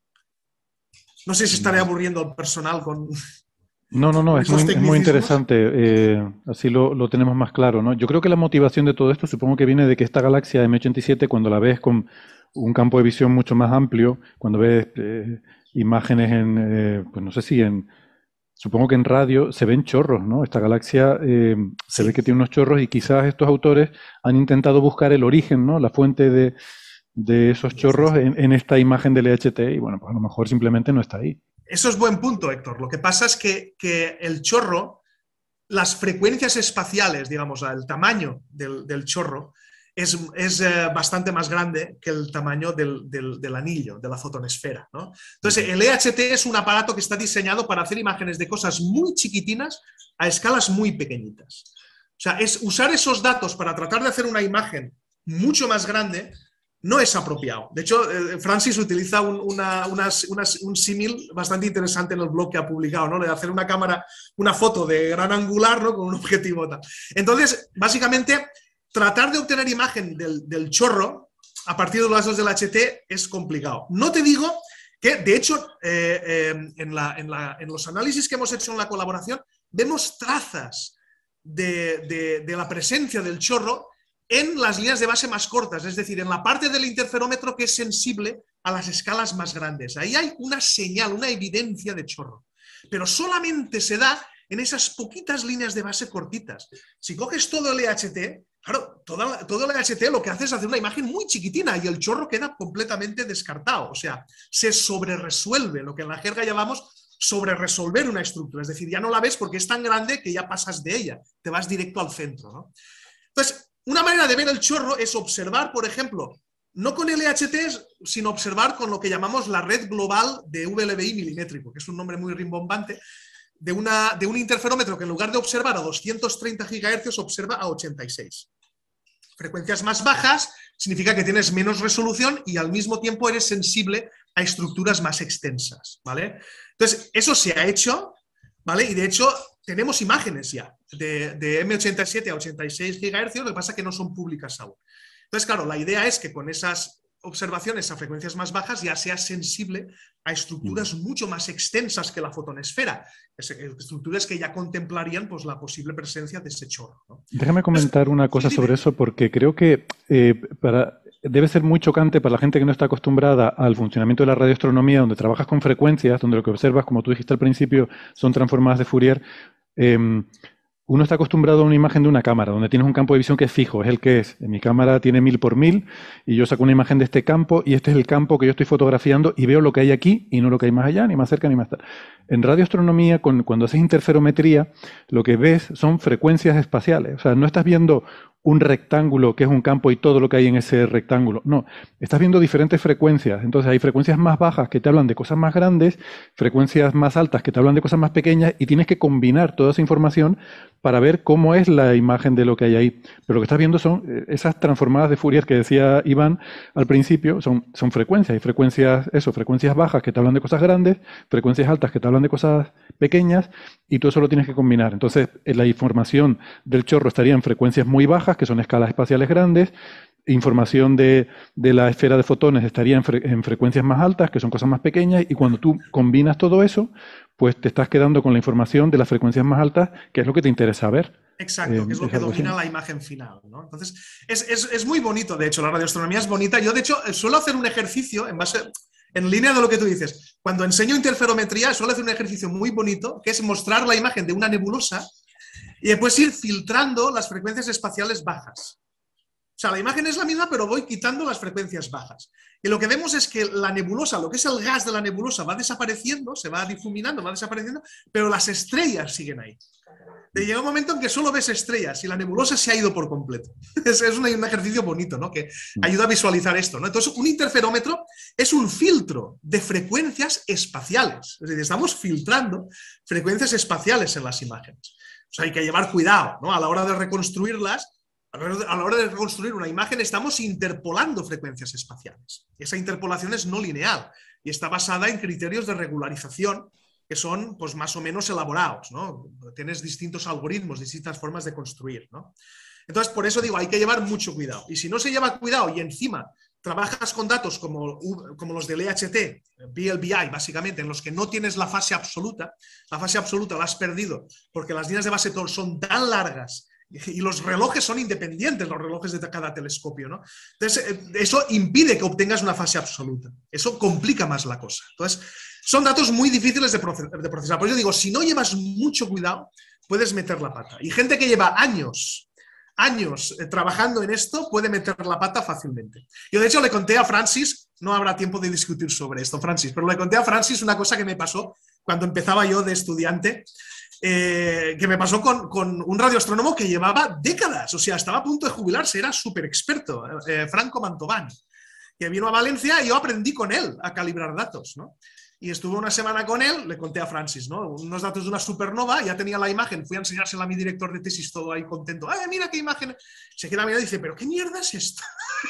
No sé si estaré aburriendo al personal con... No, no, no, es muy, es muy interesante, eh, así lo, lo tenemos más claro, ¿no? Yo creo que la motivación de todo esto supongo que viene de que esta galaxia M ochenta y siete, cuando la ves con un campo de visión mucho más amplio, cuando ves eh, imágenes en, eh, pues no sé si en, supongo que en radio, se ven chorros, ¿no? Esta galaxia eh, se ve que tiene unos chorros y quizás estos autores han intentado buscar el origen, ¿no? La fuente de, de esos chorros en, en esta imagen del E H T y bueno, pues a lo mejor simplemente no está ahí. Eso es buen punto, Héctor. Lo que pasa es que, que el chorro, las frecuencias espaciales, digamos, el tamaño del, del chorro es, es eh, bastante más grande que el tamaño del, del, del anillo, de la fotonesfera, ¿no? Entonces, el E H T es un aparato que está diseñado para hacer imágenes de cosas muy chiquitinas a escalas muy pequeñitas. O sea, es usar esos datos para tratar de hacer una imagen mucho más grande no es apropiado. De hecho, eh, Francis utiliza un, una, una, una, un símil bastante interesante en el blog que ha publicado, ¿no? De hacer una cámara, una foto de gran angular, ¿no? Con un objetivo tal. Entonces, básicamente, tratar de obtener imagen del, del chorro a partir de los datos del H T es complicado. No te digo que, de hecho, eh, eh, en, la, en, la, en los análisis que hemos hecho en la colaboración, vemos trazas de, de, de la presencia del chorro en las líneas de base más cortas, es decir, en la parte del interferómetro que es sensible a las escalas más grandes. Ahí hay una señal, una evidencia de chorro, pero solamente se da en esas poquitas líneas de base cortitas. Si coges todo el E H T, claro, toda, todo el E H T lo que hace es hacer una imagen muy chiquitina y el chorro queda completamente descartado. O sea, se sobreresuelve, lo que en la jerga llamamos sobreresolver una estructura. Es decir, ya no la ves porque es tan grande que ya pasas de ella, te vas directo al centro, ¿no? Entonces, una manera de ver el chorro es observar, por ejemplo, no con el E H T, sino observar con lo que llamamos la red global de V L B I milimétrico, que es un nombre muy rimbombante, de, una, de un interferómetro que en lugar de observar a doscientos treinta gigahercios observa a ochenta y seis. Frecuencias más bajas significa que tienes menos resolución y al mismo tiempo eres sensible a estructuras más extensas, ¿vale? Entonces, eso se ha hecho, ¿vale? Y de hecho, tenemos imágenes ya de, de M ochenta y siete a ochenta y seis gigahercios, lo que pasa es que no son públicas aún. Entonces, claro, la idea es que con esas observaciones a frecuencias más bajas ya seas sensible a estructuras mucho más extensas que la fotonesfera, estructuras que ya contemplarían pues, la posible presencia de ese chorro, ¿no? Déjame comentar una cosa sobre eso, porque creo que eh, para, debe ser muy chocante para la gente que no está acostumbrada al funcionamiento de la radioastronomía, donde trabajas con frecuencias, donde lo que observas, como tú dijiste al principio, son transformadas de Fourier. Eh, Uno está acostumbrado a una imagen de una cámara, donde tienes un campo de visión que es fijo, es el que es. Mi cámara tiene mil por mil y yo saco una imagen de este campo y este es el campo que yo estoy fotografiando y veo lo que hay aquí y no lo que hay más allá, ni más cerca, ni más tarde. En radioastronomía, con, cuando haces interferometría, lo que ves son frecuencias espaciales. O sea, no estás viendo un rectángulo que es un campo y todo lo que hay en ese rectángulo. No, estás viendo diferentes frecuencias. Entonces hay frecuencias más bajas que te hablan de cosas más grandes, frecuencias más altas que te hablan de cosas más pequeñas y tienes que combinar toda esa información para ver cómo es la imagen de lo que hay ahí. Pero lo que estás viendo son esas transformadas de Fourier que decía Iván al principio, son, son frecuencias. Hay frecuencias, eso, frecuencias bajas que te hablan de cosas grandes, frecuencias altas que te hablan de cosas pequeñas y tú eso lo tienes que combinar. Entonces la información del chorro estaría en frecuencias muy bajas, que son escalas espaciales grandes. Información de, de la esfera de fotones estaría en, fre, en frecuencias más altas, que son cosas más pequeñas, y cuando tú combinas todo eso, pues te estás quedando con la información de las frecuencias más altas, que es lo que te interesa ver. Exacto, eh, que es lo que domina la imagen final, ¿no? Entonces, es, es, es muy bonito, de hecho, la radioastronomía es bonita. Yo, de hecho, suelo hacer un ejercicio en base, en línea de lo que tú dices. Cuando enseño interferometría, suelo hacer un ejercicio muy bonito, que es mostrar la imagen de una nebulosa y después ir filtrando las frecuencias espaciales bajas. O sea, la imagen es la misma, pero voy quitando las frecuencias bajas. Y lo que vemos es que la nebulosa, lo que es el gas de la nebulosa, va desapareciendo, se va difuminando, va desapareciendo, pero las estrellas siguen ahí. Y llega un momento en que solo ves estrellas y la nebulosa se ha ido por completo. Es, es un, un ejercicio bonito, ¿no? Que ayuda a visualizar esto, ¿no? Entonces, un interferómetro es un filtro de frecuencias espaciales. Es decir, estamos filtrando frecuencias espaciales en las imágenes. O sea, hay que llevar cuidado, ¿no? A la hora de reconstruirlas. A la hora de reconstruir una imagen estamos interpolando frecuencias espaciales. Esa interpolación es no lineal y está basada en criterios de regularización que son pues, más o menos elaborados, ¿no? Tienes distintos algoritmos, distintas formas de construir, ¿no? Entonces, por eso digo, hay que llevar mucho cuidado. Y si no se lleva cuidado y encima trabajas con datos como, como los del E H T, V L B I, básicamente, en los que no tienes la fase absoluta, la fase absoluta la has perdido porque las líneas de base son tan largas y los relojes son independientes, los relojes de cada telescopio, ¿no? Entonces, eso impide que obtengas una fase absoluta. Eso complica más la cosa. Entonces, son datos muy difíciles de procesar. Por eso digo, si no llevas mucho cuidado, puedes meter la pata. Y gente que lleva años, años trabajando en esto, puede meter la pata fácilmente. Yo, de hecho, le conté a Francis, no habrá tiempo de discutir sobre esto, Francis, pero le conté a Francis una cosa que me pasó cuando empezaba yo de estudiante. Eh, que me pasó con, con un radioastrónomo que llevaba décadas, o sea, estaba a punto de jubilarse, era súper experto, eh, Franco Mantovani, que vino a Valencia y yo aprendí con él a calibrar datos, ¿no? Y estuve una semana con él, le conté a Francis, ¿no? Unos datos de una supernova, ya tenía la imagen, fui a enseñársela a mi director de tesis, todo ahí contento. ¡Ay, mira qué imagen! Se queda mirando y dice, ¿pero qué mierda es esto?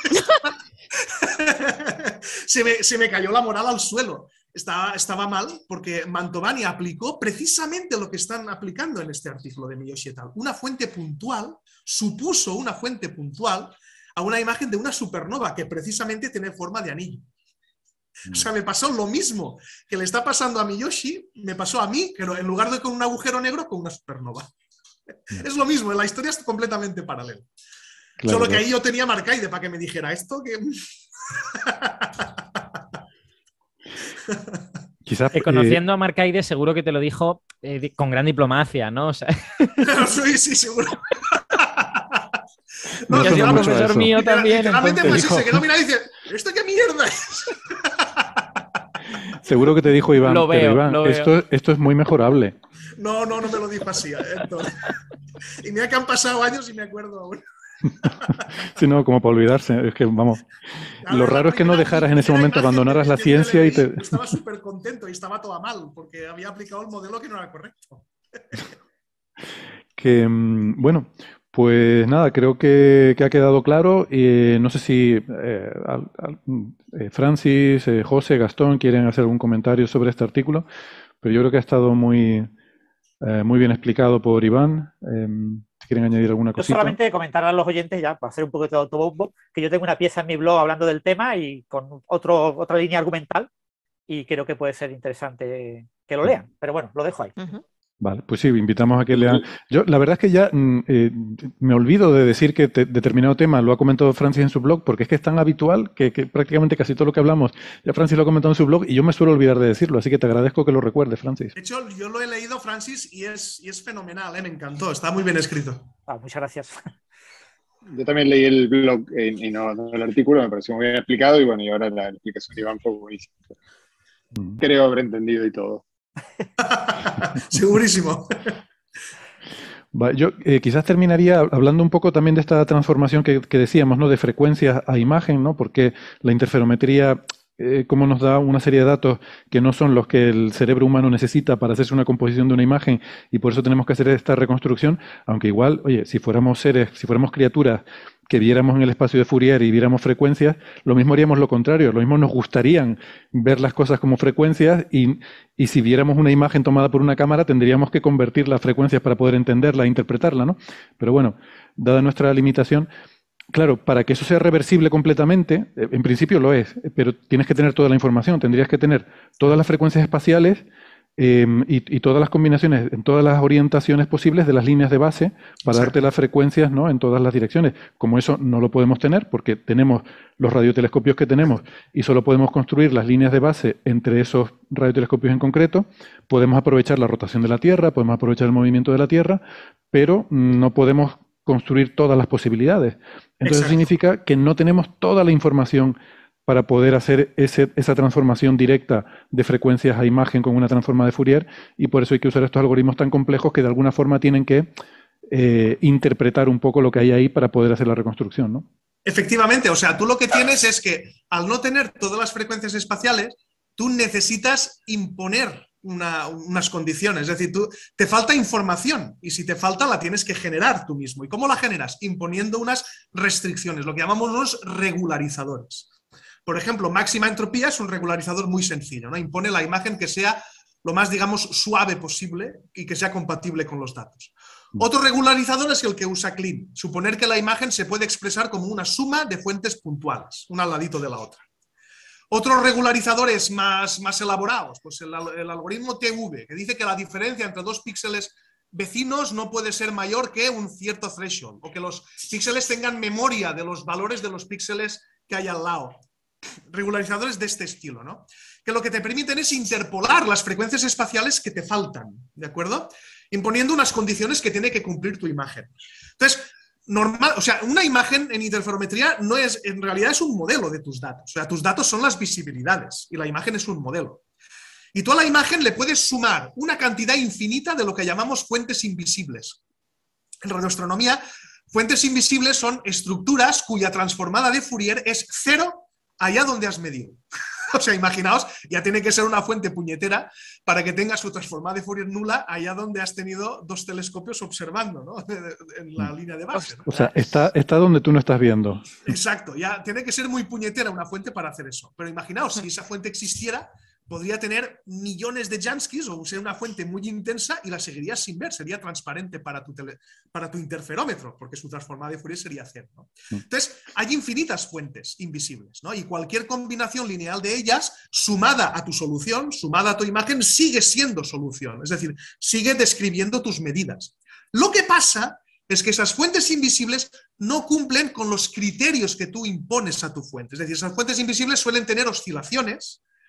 se, me, se me cayó la moral al suelo. Estaba, estaba mal porque Mantovani aplicó precisamente lo que están aplicando en este artículo de Miyoshi et al. Una fuente puntual, supuso una fuente puntual a una imagen de una supernova que precisamente tiene forma de anillo. O sea, me pasó lo mismo que le está pasando a Miyoshi, me pasó a mí, pero en lugar de con un agujero negro, con una supernova. Es lo mismo, la historia es completamente paralela. Claro, solo que ahí yo tenía Marcaide para que me dijera esto que... Quizás, eh, conociendo eh, a Marcaide, seguro que te lo dijo eh, con gran diplomacia, ¿no? O sea... sí, sí, seguro. No, que ha sido mucho profesor eso. mío también. Literalmente, Entonces... pues sí, se quedó mirando y dice, ¿esto qué mierda es? Seguro que te dijo Iván, Lo veo, pero Iván, lo veo. esto, esto es muy mejorable. No, no, no me lo dijo así. ¿eh? Entonces, y mira que han pasado años y me acuerdo aún. Sí, no, como para olvidarse. Es que, vamos, A lo ver, la raro es que no primera- dejaras mi en ese primera momento, imagen abandonaras que- la que yo le ciencia y leí, te... Estaba súper contento y estaba toda mal, porque había aplicado el modelo que no era correcto. Que, mm, bueno, pues nada, creo que, que ha quedado claro. Y no sé si eh, al- al- eh, Francis, eh, José, Gastón quieren hacer algún comentario sobre este artículo, pero yo creo que ha estado muy, eh, muy bien explicado por Iván. Eh, si quieren añadir alguna Yo cosita. solamente comentar a los oyentes, ya para hacer un poquito de autobombo, que yo tengo una pieza en mi blog hablando del tema y con otro, otra línea argumental, y creo que puede ser interesante que lo lean. Pero bueno, lo dejo ahí. Ujú. Vale, pues sí, invitamos a que lean. Yo, la verdad es que ya mm, eh, me olvido de decir que te- determinado tema lo ha comentado Francis en su blog, porque es que es tan habitual que, que prácticamente casi todo lo que hablamos, ya Francis lo ha comentado en su blog y yo me suelo olvidar de decirlo, así que te agradezco que lo recuerdes, Francis. De hecho, yo lo he leído, Francis, y es, y es fenomenal, ¿eh? Me encantó, está muy bien escrito. Ah, muchas gracias. Yo también leí el blog eh, y no, no el artículo, me pareció muy bien explicado y bueno, y ahora la explicación de Iván fue buenísima. Mm. Creo haber entendido y todo. Segurísimo. Va, yo eh, quizás terminaría hablando un poco también de esta transformación que, que decíamos, ¿no? De frecuencias a imagen, ¿no? Porque la interferometría, eh, como nos da una serie de datos que no son los que el cerebro humano necesita para hacerse una composición de una imagen y por eso tenemos que hacer esta reconstrucción, aunque igual, oye, si fuéramos seres, si fuéramos criaturas que viéramos en el espacio de Fourier y viéramos frecuencias, lo mismo haríamos lo contrario, lo mismo nos gustarían ver las cosas como frecuencias y, y si viéramos una imagen tomada por una cámara tendríamos que convertir las frecuencias para poder entenderla e interpretarla, ¿no? Pero bueno, dada nuestra limitación, claro, para que eso sea reversible completamente, eh, en principio lo es, eh, pero tienes que tener toda la información, tendrías que tener todas las frecuencias espaciales eh, y, y todas las combinaciones, en todas las orientaciones posibles de las líneas de base para Exacto. darte las frecuencias, ¿no? En todas las direcciones. Como eso no lo podemos tener porque tenemos los radiotelescopios que tenemos y solo podemos construir las líneas de base entre esos radiotelescopios en concreto, podemos aprovechar la rotación de la Tierra, podemos aprovechar el movimiento de la Tierra, pero mm, no podemos construir todas las posibilidades. Entonces Exacto. significa que no tenemos toda la información para poder hacer ese, esa transformación directa de frecuencias a imagen con una transforma de Fourier y por eso hay que usar estos algoritmos tan complejos que de alguna forma tienen que eh, interpretar un poco lo que hay ahí para poder hacer la reconstrucción, ¿no? Efectivamente, o sea, tú lo que tienes es que al no tener todas las frecuencias espaciales, tú necesitas imponer una- unas condiciones, es decir, tú, te falta información y si te falta la tienes que generar tú mismo. ¿Y cómo la generas? Imponiendo unas restricciones, lo que llamamos los regularizadores. Por ejemplo, máxima entropía es un regularizador muy sencillo, ¿no? Impone la imagen que sea lo más, digamos, suave posible y que sea compatible con los datos. Otro regularizador es el que usa Clean, suponer que la imagen se puede expresar como una suma de fuentes puntuales, una al ladito de la otra. Otros regularizadores más, más elaborados, pues el, el algoritmo T V, que dice que la diferencia entre dos píxeles vecinos no puede ser mayor que un cierto threshold, o que los píxeles tengan memoria de los valores de los píxeles que hay al lado. Regularizadores de este estilo, ¿no? Que lo que te permiten es interpolar las frecuencias espaciales que te faltan, ¿de acuerdo? Imponiendo unas condiciones que tiene que cumplir tu imagen. Entonces, normal, o sea, una imagen en interferometría no es, en realidad es un modelo de tus datos. O sea, tus datos son las visibilidades y la imagen es un modelo. Y tú a la imagen le puedes sumar una cantidad infinita de lo que llamamos fuentes invisibles. En radioastronomía, fuentes invisibles son estructuras cuya transformada de Fourier es cero allá donde has medido. O sea, imaginaos, ya tiene que ser una fuente puñetera para que tenga su transformada de Fourier nula allá donde has tenido dos telescopios observando, ¿no? En la línea de base, ¿no? O sea, está, está donde tú no estás viendo. Exacto, ya tiene que ser muy puñetera una fuente para hacer eso. Pero imaginaos, si esa fuente existiera, podría tener millones de Janskis o ser una fuente muy intensa y la seguirías sin ver, sería transparente para tu, tele, para tu interferómetro, porque su transformada de Fourier sería cero, ¿no? Entonces, hay infinitas fuentes invisibles, ¿no? Y cualquier combinación lineal de ellas, sumada a tu solución, sumada a tu imagen, sigue siendo solución, es decir, sigue describiendo tus medidas. Lo que pasa es que esas fuentes invisibles no cumplen con los criterios que tú impones a tu fuente, es decir, esas fuentes invisibles suelen tener oscilaciones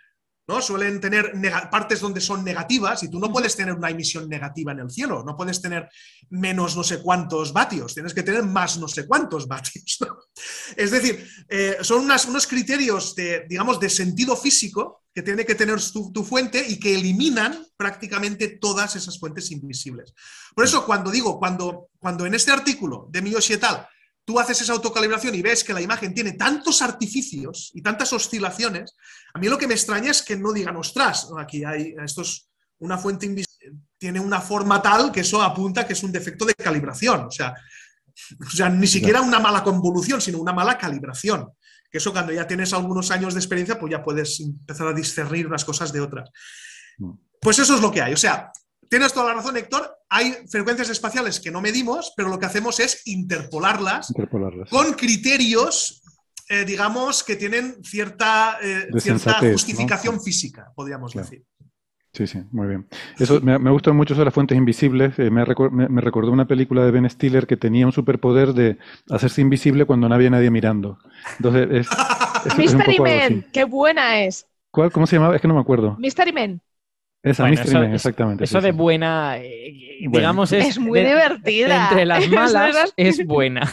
¿no? Suelen tener partes donde son negativas y tú no puedes tener una emisión negativa en el cielo, no puedes tener menos no sé cuántos vatios, tienes que tener más no sé cuántos vatios, ¿no? Es decir, eh, son unas, unos criterios de, digamos, de sentido físico que tiene que tener tu, tu fuente y que eliminan prácticamente todas esas fuentes invisibles. Por eso cuando digo, cuando, cuando en este artículo de Miyoshi et al tú haces esa autocalibración y ves que la imagen tiene tantos artificios y tantas oscilaciones, a mí lo que me extraña es que no digan, ostras, aquí hay, esto es una fuente invisible, tiene una forma tal que eso apunta que es un defecto de calibración. O sea, o sea, ni siquiera una mala convolución, sino una mala calibración. Que eso cuando ya tienes algunos años de experiencia, pues ya puedes empezar a discernir unas cosas de otras. Pues eso es lo que hay. O sea, tienes toda la razón, Héctor, hay frecuencias espaciales que no medimos, pero lo que hacemos es interpolarlas, interpolarlas. con criterios, eh, digamos, que tienen cierta, eh, cierta sensatez, justificación, ¿no? Física, podríamos claro. decir. Sí, sí, muy bien. Eso, me, me gustan mucho eso de las fuentes invisibles. Eh, me, recor me, me recordó una película de Ben Stiller que tenía un superpoder de hacerse invisible cuando no había nadie mirando. Entonces, es, es, Mystery es Man, qué buena es. ¿Cuál? ¿Cómo se llamaba? Es que no me acuerdo. Mystery Man. Esa, bueno, Mystery eso, Man, exactamente. Eso sí, de sí. buena, eh, digamos, bueno. es, es muy de, divertida. Entre las malas es buena.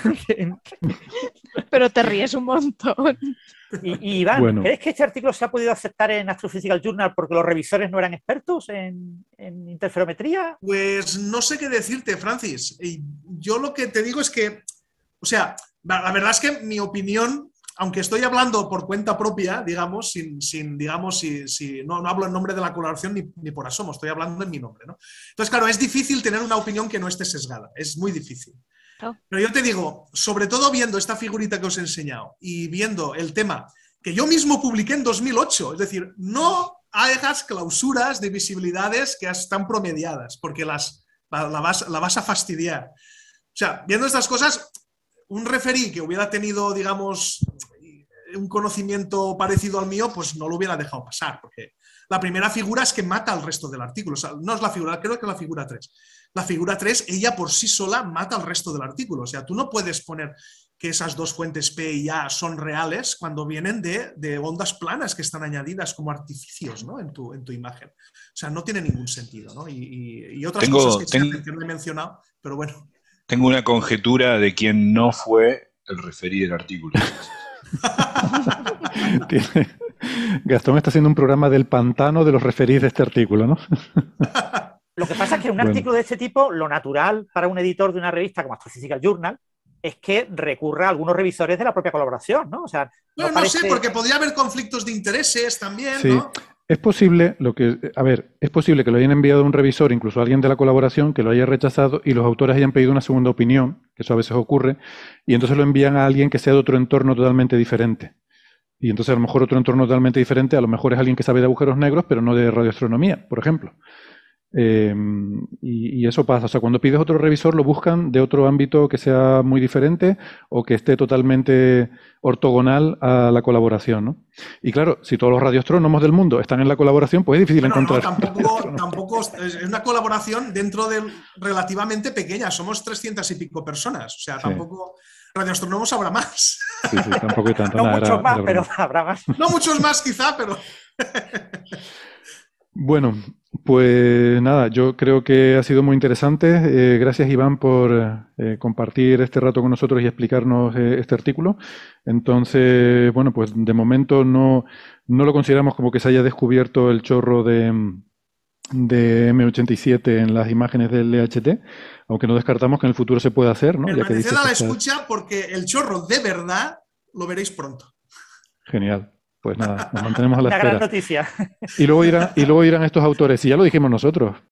Pero te ríes un montón. Y, y Iván, bueno. ¿crees que este artículo se ha podido aceptar en Astrophysical Journal porque los revisores no eran expertos en, en interferometría? Pues no sé qué decirte, Francis. Yo lo que te digo es que, o sea, la verdad es que mi opinión, aunque estoy hablando por cuenta propia, digamos, sin, sin digamos, si, si, no, no hablo en nombre de la colaboración ni, ni por asomo, estoy hablando en mi nombre, ¿no? Entonces, claro, es difícil tener una opinión que no esté sesgada, es muy difícil. Oh. Pero yo te digo, sobre todo viendo esta figurita que os he enseñado y viendo el tema que yo mismo publiqué en dos mil ocho, es decir, no hagas clausuras de visibilidades que están promediadas, porque las, la, la, vas, la vas a fastidiar. O sea, viendo estas cosas, un referí que hubiera tenido, digamos, un conocimiento parecido al mío, pues no lo hubiera dejado pasar, porque la primera figura es que mata al resto del artículo. O sea, no es la figura, creo que es la figura tres. La figura tres, ella por sí sola mata al resto del artículo. O sea, tú no puedes poner que esas dos fuentes P y A son reales cuando vienen de, de ondas planas que están añadidas como artificios, ¿no? en, tu, en tu imagen. O sea, no tiene ningún sentido, ¿no? Y, y, y otras tengo, cosas que, tengo, que no he mencionado, pero bueno. Tengo una conjetura de quién no fue el referí del artículo. Gastón está haciendo un programa del pantano de los referís de este artículo, ¿no? Lo que pasa es que en un bueno. artículo de este tipo, lo natural para un editor de una revista como Astrophysical Journal es que recurra a algunos revisores de la propia colaboración, ¿no? O sea, no, no parece... sé, porque podría haber conflictos de intereses también, sí. ¿no? Es posible, lo que, a ver, es posible que lo hayan enviado un revisor, incluso alguien de la colaboración, que lo haya rechazado y los autores hayan pedido una segunda opinión, que eso a veces ocurre, y entonces lo envían a alguien que sea de otro entorno totalmente diferente. Y entonces a lo mejor otro entorno totalmente diferente, a lo mejor es alguien que sabe de agujeros negros, pero no de radioastronomía, por ejemplo. Eh, y, y eso pasa, o sea, cuando pides otro revisor lo buscan de otro ámbito que sea muy diferente o que esté totalmente ortogonal a la colaboración, ¿no? Y claro, si todos los radioastrónomos del mundo están en la colaboración, pues es difícil bueno, encontrar. No, tampoco, tampoco es una colaboración dentro de relativamente pequeña, somos trescientas y pico personas, o sea, sí. tampoco radioastrónomos habrá más. Sí, sí, tampoco hay tanto. No nada, muchos era, más, era pero habrá más. No muchos más quizá, pero... Bueno, pues nada, yo creo que ha sido muy interesante. Eh, gracias, Iván, por eh, compartir este rato con nosotros y explicarnos eh, este artículo. Entonces, bueno, pues de momento no, no lo consideramos como que se haya descubierto el chorro de, de eme ochenta y siete en las imágenes del E H T, aunque no descartamos que en el futuro se pueda hacer, ¿no? Permaneced a la escucha porque el chorro de verdad lo veréis pronto. Genial. Pues nada, nos mantenemos a la Una espera. Una gran noticia. Y luego, irán, y luego irán estos autores, y ya lo dijimos nosotros,